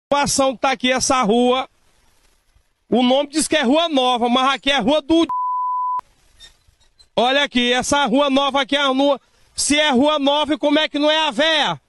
situação que tá aqui, essa rua. O nome diz que é Rua Nova, mas aqui é Rua do... Olha aqui, essa Rua Nova aqui é a rua... Se é Rua Nova, como é que não é a véia?